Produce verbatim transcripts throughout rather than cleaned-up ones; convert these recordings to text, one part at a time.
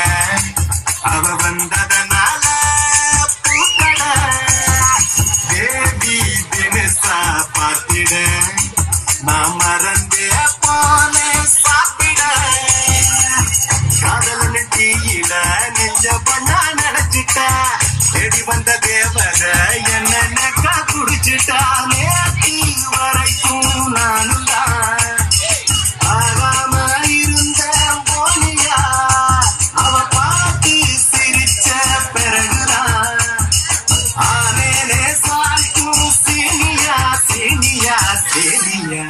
அவ வந்ததனால பூக்கட தேவி தினசா பார்த்திட நான் மறந்தே போன சாப்பிட காதல டீயில நெஞ்ச பண்ணா நினைச்சிட்ட தேடி வந்த தேவத என்ன நெக்கா குடிச்சிட்டா நேத்தி வரைக்கும் நானும் தான் ஆகாம இருந்த போனியா அவ பார்த்து சிரிச்ச பிறகுதான் ஆனேனே சாய்க்கும் சீனியா சீனியா சீனியா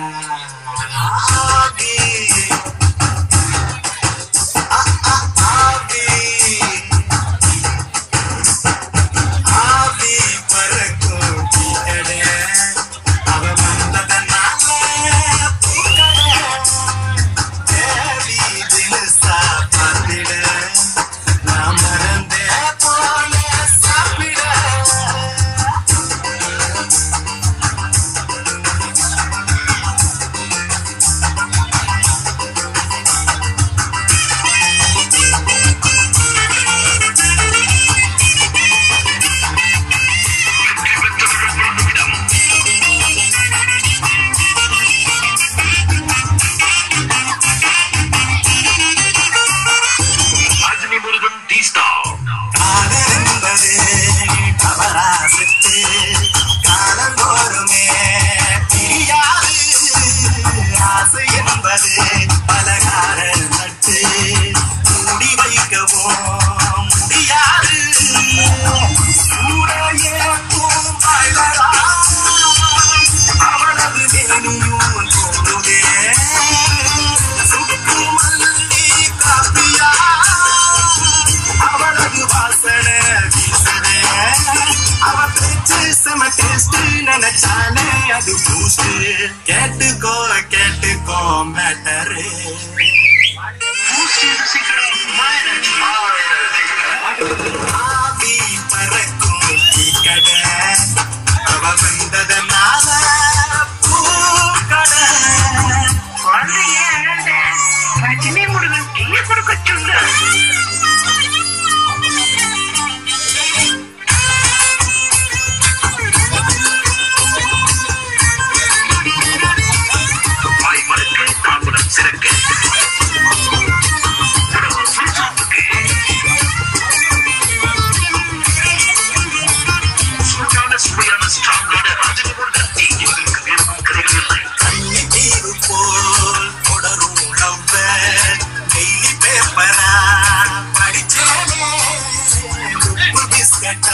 அது பூஸ்ட் கேட்டுக்கோ கேட்டுக்கோ மேட்டரு பூஸ்ட்